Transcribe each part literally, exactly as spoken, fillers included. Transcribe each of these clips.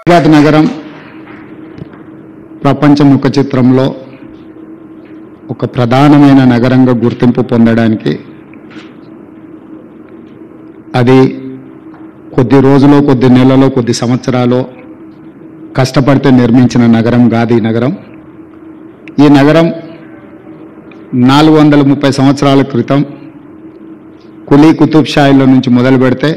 హైదరాబాద్ నగరం ప్రపంచ ముఖ చిత్రంలో ఒక ప్రధానమైన నగరంగా గుర్తింపు పొందడానికి అది కొద్ది రోజులో కొద్ది నెలలో కొద్ది సంవత్సరాలు కష్టపడితే నిర్మించిన నగరం కాదు ఈ నగరం. ఈ నగరం నాలుగు వందల ముప్పై సంవత్సరాల క్రితం కులీ కుతుబ్ షాయిల నుంచి మొదలు పెడితే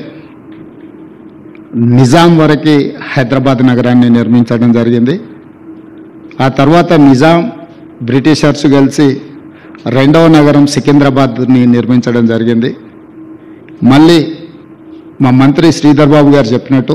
నిజాం వరకు హైదరాబాద్ నగరాన్ని నిర్మించడం జరిగింది. ఆ తర్వాత నిజాం బ్రిటిషర్స్ కలిసి రెండవ నగరం సికింద్రాబాద్ని నిర్మించడం జరిగింది. మళ్ళీ మా మంత్రి శ్రీధర్ బాబు గారు చెప్పినట్టు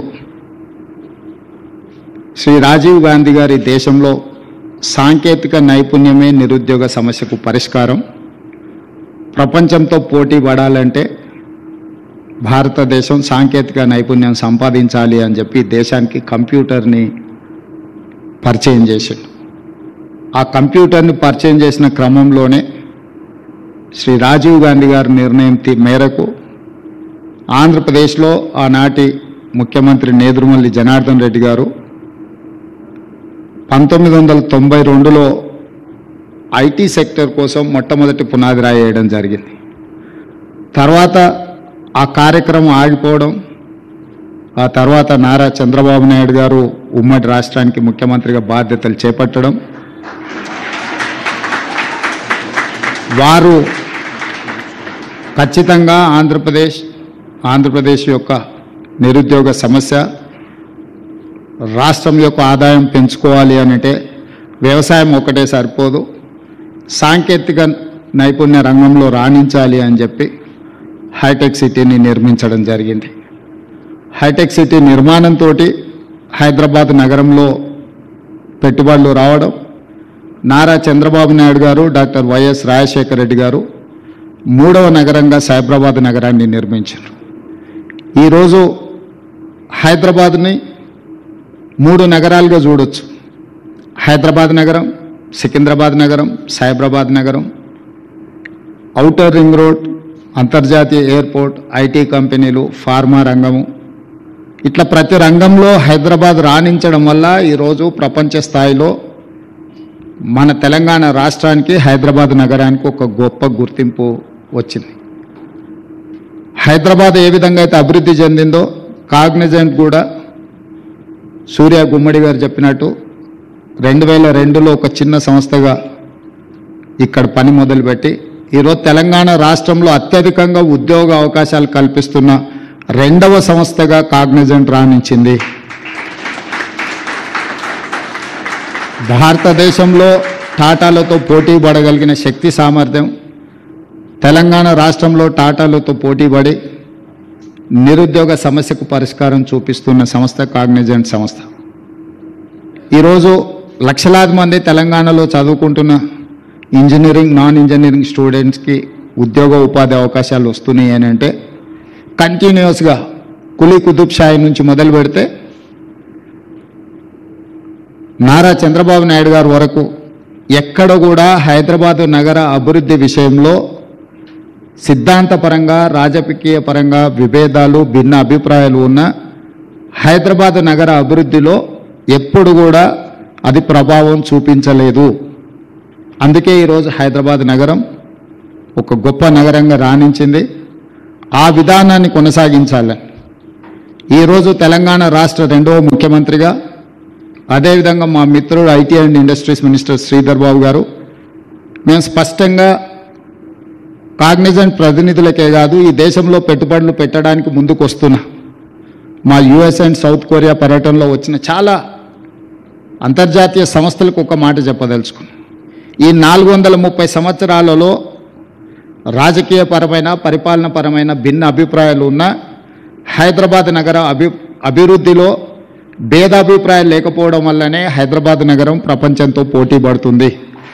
శ్రీ రాజీవ్ గాంధీ గారి దేశంలో సాంకేతిక నైపుణ్యమే నిరుద్యోగ సమస్యకు పరిష్కారం, ప్రపంచంతో పోటీ పడాలంటే భారతదేశం సాంకేతిక నైపుణ్యం సంపాదించాలి అని చెప్పి దేశానికి కంప్యూటర్ని పరిచయం చేసిండు. ఆ కంప్యూటర్ని పరిచయం చేసిన క్రమంలోనే శ్రీ రాజీవ్ గాంధీ గారి నిర్ణయం మేరకు ఆంధ్రప్రదేశ్లో ఆనాటి ముఖ్యమంత్రి నేదురుమల్లి జనార్దన్ రెడ్డి గారు పంతొమ్మిది వందల తొంభై రెండులో ఐటీ సెక్టర్ కోసం మొట్టమొదటి పునాది రాయడం జరిగింది. తర్వాత ఆ కార్యక్రమం ఆగిపోవడం, ఆ తర్వాత నారా చంద్రబాబు నాయుడు గారు ఉమ్మడి రాష్ట్రానికి ముఖ్యమంత్రిగా బాధ్యతలు చేపట్టడం, వారు ఖచ్చితంగా ఆంధ్రప్రదేశ్ ఆంధ్రప్రదేశ్ యొక్క నిరుద్యోగ సమస్య, రాష్ట్రం యొక్క ఆదాయం పెంచుకోవాలి అనంటే వ్యవసాయం ఒకటే సరిపోదు, సాంకేతిక నైపుణ్య రంగంలో రాణించాలి అని చెప్పి హైటెక్ సిటీని నిర్మించడం జరిగింది. హైటెక్ సిటీ నిర్మాణంతో హైదరాబాద్ నగరంలో పెట్టుబడులు రావడం, నారా చంద్రబాబు నాయుడు గారు డాక్టర్ వైఎస్ రాజశేఖర రెడ్డి గారు మూడవ నగరంగా సైబరాబాద్ నగరాన్ని నిర్మించారు. ఈరోజు హైదరాబాద్ని మూడు నగరాలుగా చూడొచ్చు. హైదరాబాద్ నగరం, సికింద్రాబాద్ నగరం, సైబరాబాద్ నగరం, ఔటర్ రింగ్ రోడ్, అంతర్జాతీయ ఎయిర్పోర్ట్, ఐటీ కంపెనీలు, ఫార్మా రంగము, ఇట్లా ప్రతి రంగంలో హైదరాబాద్ రాణించడం వల్ల ఈరోజు ప్రపంచ స్థాయిలో మన తెలంగాణ రాష్ట్రానికి హైదరాబాద్ నగరానికి ఒక గొప్ప గుర్తింపు వచ్చింది. హైదరాబాద్ ఏ విధంగా అయితే అభివృద్ధి చెందిందో కాగ్నిజెంట్ కూడా సూర్య గుమ్మడి గారు చెప్పినట్టు రెండు వేల రెండులో ఒక చిన్న సంస్థగా ఇక్కడ పని మొదలుపెట్టి ఈరోజు తెలంగాణ రాష్ట్రంలో అత్యధికంగా ఉద్యోగ అవకాశాలు కల్పిస్తున్న రెండవ సంస్థగా కాగ్నిజెంట్ రాణించింది. భారతదేశంలో టాటాలతో పోటీ పడగలిగిన శక్తి సామర్థ్యం తెలంగాణ రాష్ట్రంలో టాటాలతో పోటీపడి నిరుద్యోగ సమస్యకు పరిష్కారం చూపిస్తున్న సంస్థ కాగ్నిజెంట్ సంస్థ. ఈరోజు లక్షలాది మంది తెలంగాణలో చదువుకుంటున్న ఇంజనీరింగ్, నాన్ ఇంజనీరింగ్ స్టూడెంట్స్కి ఉద్యోగ ఉపాధి అవకాశాలు వస్తున్నాయి అని అంటే కంటిన్యూస్గా కులీ కుతుబ్ షాయి నుంచి మొదలు పెడితే నారా చంద్రబాబు నాయుడు గారి వరకు ఎక్కడ కూడా హైదరాబాద్ నగర అభివృద్ధి విషయంలో సిద్ధాంతపరంగా, రాజకీయ పరంగా విభేదాలు, భిన్న అభిప్రాయాలు ఉన్న హైదరాబాద్ నగర అభివృద్ధిలో ఎప్పుడు కూడా అది ప్రభావం చూపించలేదు. అందుకే ఈరోజు హైదరాబాద్ నగరం ఒక గొప్ప నగరంగా రాణించింది. ఆ విధానాన్ని కొనసాగించాలి. ఈరోజు తెలంగాణ రాష్ట్ర రెండవ ముఖ్యమంత్రిగా, అదేవిధంగా మా మిత్రుడు IT and industries minister Sridhar Babu garu, మేము స్పష్టంగా కాగ్నిజెంట్ ప్రతినిధులకే కాదు ఈ దేశంలో పెట్టుబడులు పెట్టడానికి ముందుకు వస్తున్న మా యుఎస్ అండ్ సౌత్ కొరియా పర్యటనలో వచ్చిన చాలా అంతర్జాతీయ సంస్థలకు ఒక మాట చెప్పదలుచుకున్నాం. ఈ నాలుగు వందల ముప్పై సంవత్సరాలలో రాజకీయపరమైన, పరిపాలనపరమైన భిన్న అభిప్రాయాలు ఉన్న హైదరాబాద్ నగర అభి అభివృద్ధిలో భేదాభిప్రాయాలు లేకపోవడం వల్లనే హైదరాబాద్ నగరం ప్రపంచంతో పోటీ పడుతుంది.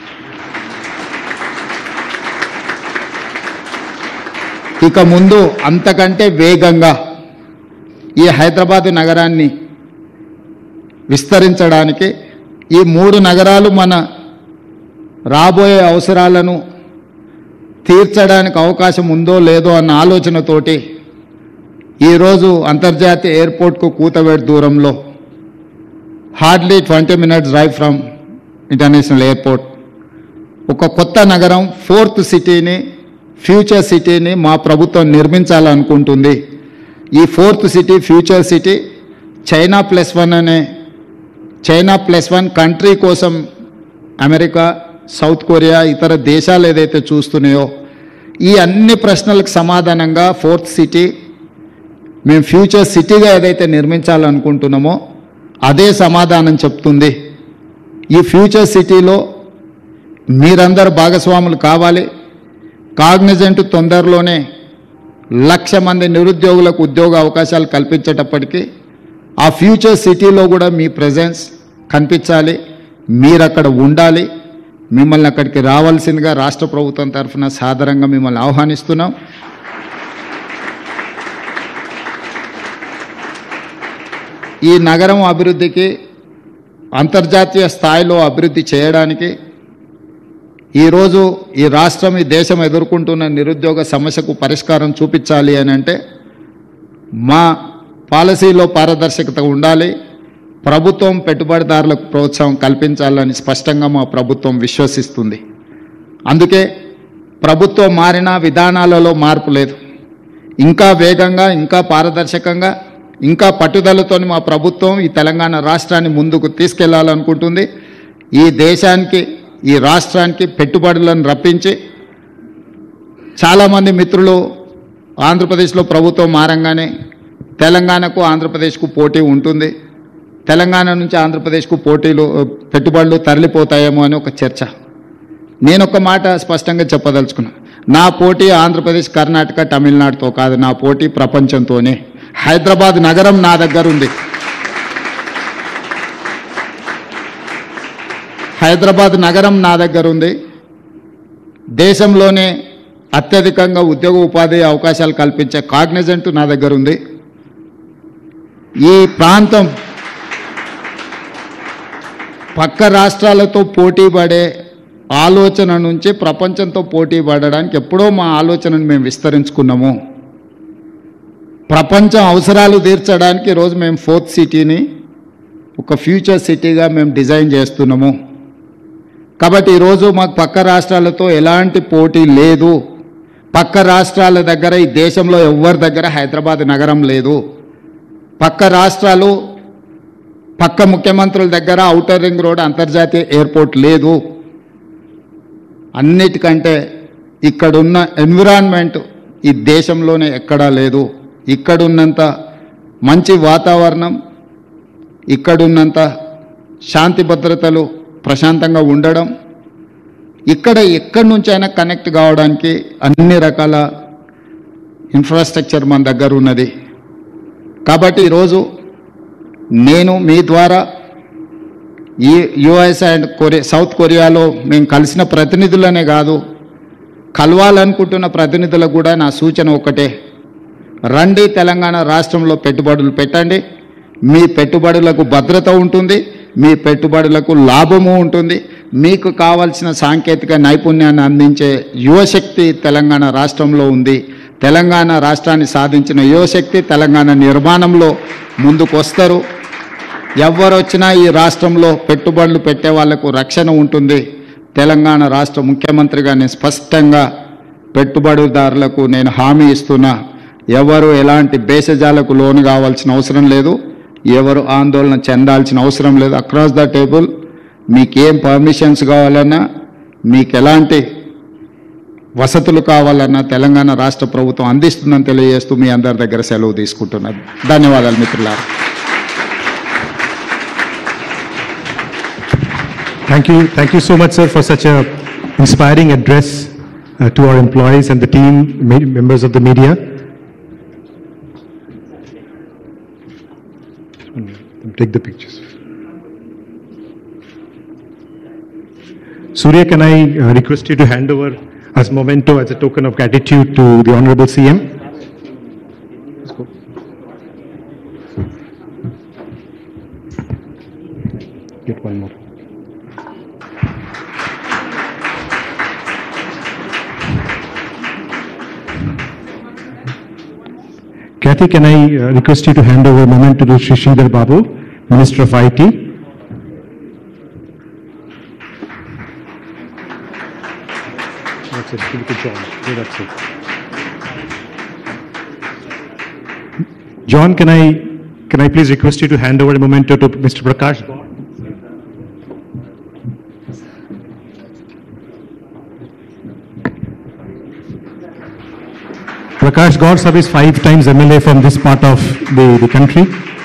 ఇక ముందు అంతకంటే వేగంగా ఈ హైదరాబాద్ నగరాన్ని విస్తరించడానికి ఈ మూడు నగరాలు మన రాబోయే అవసరాలను తీర్చడానికి అవకాశం ఉందో లేదో అన్న ఆలోచనతోటి ఈరోజు అంతర్జాతీయ ఎయిర్పోర్ట్కు కూతవేడు దూరంలో hardly twenty minutes drive from international airport. ఒక కొత్త నగరం, ఫోర్త్ సిటీని, ఫ్యూచర్ సిటీని మా ప్రభుత్వం నిర్మించాలనుకుంటుంది. ఈ fourth city, future city China plus one అనే చైనా ప్లస్ వన్ కంట్రీ కోసం అమెరికా, సౌత్ కొరియా, ఇతర దేశాలు ఏదైతే చూస్తున్నాయో ఈ అన్ని ప్రశ్నలకు సమాధానంగా ఫోర్త్ సిటీ మేము ఫ్యూచర్ సిటీగా ఏదైతే నిర్మించాలనుకుంటున్నామో అదే సమాధానం చెప్తుంది. ఈ ఫ్యూచర్ సిటీలో మీరందరూ భాగస్వాములు కావాలి. కాగ్నిజెంట్ తొందరలోనే లక్ష మంది నిరుద్యోగులకు ఉద్యోగ అవకాశాలు కల్పించేటప్పటికీ ఆ ఫ్యూచర్ సిటీలో కూడా మీ ప్రెజెన్స్ కనిపించాలి, మీరు అక్కడ ఉండాలి. మిమ్మల్ని అక్కడికి రావాల్సిందిగా రాష్ట్ర ప్రభుత్వం తరఫున సాదరంగా మిమ్మల్ని ఆహ్వానిస్తున్నాం. ఈ నగరం అభివృద్ధికి, అంతర్జాతీయ స్థాయిలో అభివృద్ధి చేయడానికి ఈరోజు ఈ రాష్ట్రం, ఈ దేశం ఎదుర్కొంటున్న నిరుద్యోగ సమస్యకు పరిష్కారం చూపించాలి అని అంటే మా పాలసీలో పారదర్శకత ఉండాలి. ప్రభుత్వం పెట్టుబడిదారులకు ప్రోత్సాహం కల్పించాలని స్పష్టంగా మా ప్రభుత్వం విశ్వసిస్తుంది. అందుకే ప్రభుత్వం మారిన విధానాలలో మార్పు లేదు. ఇంకా వేగంగా, ఇంకా పారదర్శకంగా, ఇంకా పట్టుదలతో మా ప్రభుత్వం ఈ తెలంగాణ రాష్ట్రాన్ని ముందుకు తీసుకెళ్లాలనుకుంటుంది. ఈ దేశానికి, ఈ రాష్ట్రానికి పెట్టుబడులను రప్పించి, చాలామంది మిత్రులు ఆంధ్రప్రదేశ్లో ప్రభుత్వం మారంగానే తెలంగాణకు, ఆంధ్రప్రదేశ్కు పోటీ ఉంటుంది, తెలంగాణ నుంచి ఆంధ్రప్రదేశ్కు పోటీలు, పెట్టుబడులు తరలిపోతాయేమో అని ఒక చర్చ. నేను ఒక మాట స్పష్టంగా చెప్పదలుచుకున్నా. నా పోటీ ఆంధ్రప్రదేశ్, కర్ణాటక, తమిళనాడుతో కాదు, నా పోటీ ప్రపంచంతోనే. హైదరాబాద్ నగరం నా దగ్గర ఉంది. హైదరాబాద్ నగరం నా దగ్గర ఉంది. దేశంలోనే అత్యధికంగా ఉద్యోగ ఉపాధి అవకాశాలు కల్పించే కాగ్నిజెంట్ నా దగ్గర ఉంది. ఈ ప్రాంతం పక్క రాష్ట్రాలతో పోటీ పడే ఆలోచన నుంచి ప్రపంచంతో పోటీ పడడానికి ఎప్పుడో మా ఆలోచనను మేము విస్తరించుకున్నాము. ప్రపంచం అవసరాలు తీర్చడానికి ఈరోజు మేము ఫోర్త్ సిటీని ఒక ఫ్యూచర్ సిటీగా మేము డిజైన్ చేస్తున్నాము. కాబట్టి ఈరోజు మాకు పక్క రాష్ట్రాలతో ఎలాంటి పోటీ లేదు. పక్క రాష్ట్రాల దగ్గర, ఈ దేశంలో ఎవరి దగ్గర హైదరాబాద్ నగరం లేదు. పక్క రాష్ట్రాలు, పక్క ముఖ్యమంత్రుల దగ్గర ఔటర్ రింగ్ రోడ్, అంతర్జాతీయ ఎయిర్పోర్ట్ లేదు. అన్నిటికంటే ఇక్కడున్న ఎన్విరాన్మెంట్ ఈ దేశంలోనే ఎక్కడా లేదు. ఇక్కడున్నంత మంచి వాతావరణం, ఇక్కడున్నంత శాంతి భద్రతలు, ప్రశాంతంగా ఉండడం, ఇక్కడ ఎక్కడి నుంచైనా కనెక్ట్ కావడానికి అన్ని రకాల ఇన్ఫ్రాస్ట్రక్చర్ మన దగ్గర ఉన్నది. కాబట్టి ఈరోజు నేను మీ ద్వారా ఈ యుఎస్ అండ్ కొరియా, సౌత్ కొరియాలో మేము కలిసిన ప్రతినిధులనే కాదు, కలవాలనుకుంటున్న ప్రతినిధులకు కూడా నా సూచన ఒకటే. రండి, తెలంగాణ రాష్ట్రంలో పెట్టుబడులు పెట్టండి. మీ పెట్టుబడులకు భద్రత ఉంటుంది, మీ పెట్టుబడులకు లాభము ఉంటుంది. మీకు కావాల్సిన సాంకేతిక నైపుణ్యాన్ని అందించే యువశక్తి తెలంగాణ రాష్ట్రంలో ఉంది. తెలంగాణ రాష్ట్రాన్ని సాధించిన యువశక్తి తెలంగాణ నిర్మాణంలో ముందుకు వస్తారు. ఎవరు వచ్చినా ఈ రాష్ట్రంలో పెట్టుబడులు పెట్టే వాళ్లకు రక్షణ ఉంటుంది. తెలంగాణ రాష్ట్ర ముఖ్యమంత్రిగా నేను స్పష్టంగా పెట్టుబడిదారులకు నేను హామీ ఇస్తున్నా. ఎవరు ఎలాంటి భేషజాలకు లోను కావాల్సిన అవసరం లేదు, ఎవరు ఆందోళన చెందాల్సిన అవసరం లేదు. అక్రాస్ ద టేబుల్ మీకేం పర్మిషన్స్ కావాలన్నా, మీకు ఎలాంటి వసతులు కావాలన్నా తెలంగాణ రాష్ట్ర ప్రభుత్వం అందిస్తుందని తెలియజేస్తూ మీ అందరి దగ్గర సెలవు తీసుకుంటున్నాను. ధన్యవాదాలు మిత్రులారా. Thank you. Thank you so much, sir, for such a inspiring address uh, to our employees and the team, members of the media. Take the pictures. Surya, can I uh, request you to hand over as memento, as a token of gratitude to the Honorable C M? Let's go. Get one more. Kathy, can I uh, request you to hand over memento to Shri Sridhar Babu, Minister of I T? That's it. Give it to John. Yeah, that's it. John, can I can I please request you to hand over a memento to Mister Prakash Gaur? Prakash Gaur sir is five times M L A from this part of the, the country.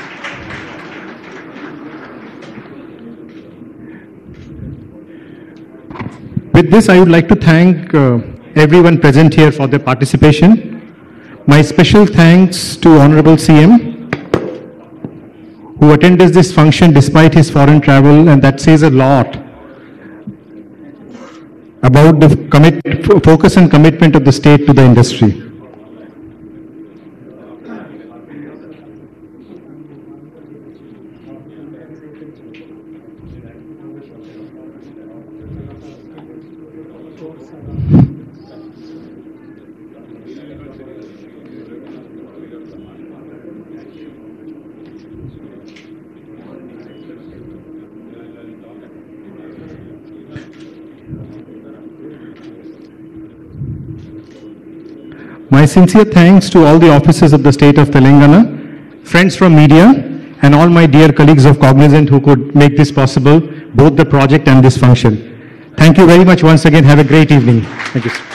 With this, I would like to thank uh, everyone present here for their participation. My special thanks to Honorable C M, who attended this function despite his foreign travel, and that says a lot about the commit, focus and commitment of the state to the industry. My sincere thanks to all the officers of the state of Telangana, friends from media, and all my dear colleagues of Cognizant who could make this possible, both the project and this function. Thank you very much once again. Have a great evening. Thank you, sir.